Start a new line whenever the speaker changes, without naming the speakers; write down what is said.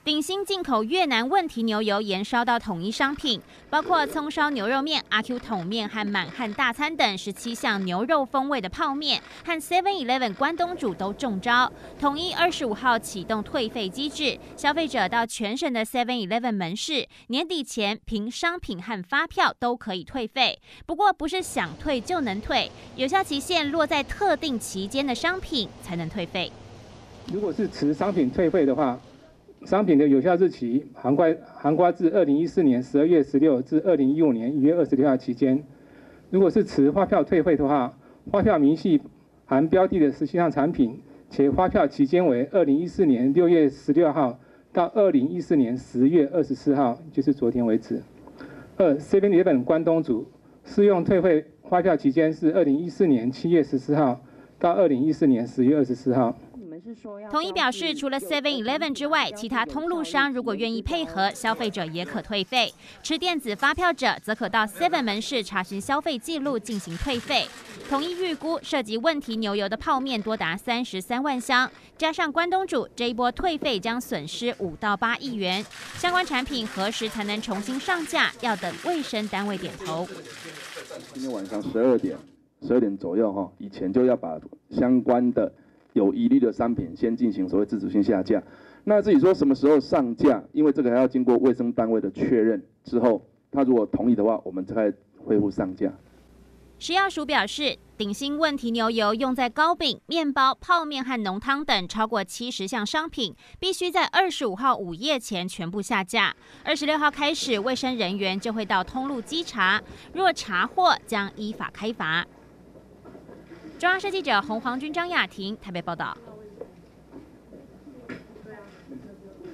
鼎新进口越南问题牛油延烧到统一商品，包括葱烧牛肉面、阿 Q 桶面和满汉大餐等17项牛肉风味的泡面，和 7-Eleven 关东煮都中招。统一25号启动退费机制，消费者到全省的 7-Eleven 门市，年底前凭商品和发票都可以退费。不过不是想退就能退，有效期限落在特定期间的商品才能退费。
如果是持商品退费的话，商品的有效日期涵盖至2014年12月16至2015年1月26号期间。如果是持发票退费的话，发票明细含标的的17项产品，且发票期间为2014年6月16号到2014年10月24号，就是昨天为止。7-Eleven 关东煮适用退费发票期间是2014年7月14号到2014年10月24号。
统一表示，除了 7-Eleven 之外，其他通路商如果愿意配合，消费者也可退费。持电子发票者则可到 7 门市查询消费记录进行退费。统一预估涉及问题牛油的泡面多达33万箱，加上关东煮，这一波退费将损失5到8亿元。相关产品何时才能重新上架？要等卫生单位点头。
今天晚上12点左右以前就要把相关的有疑虑的商品先进行所谓自主性下架。那至于说什么时候上架，因为这个还要经过卫生单位的确认之后，他如果同意的话，我们才恢复上架。
食药署表示，鼎新问题牛油用在糕饼、面包、泡面和浓汤等超过70项商品，必须在25号午夜前全部下架。26号开始，卫生人员就会到通路稽查，若查获将依法开罚。中央社记者洪黄君、张雅婷台北报道。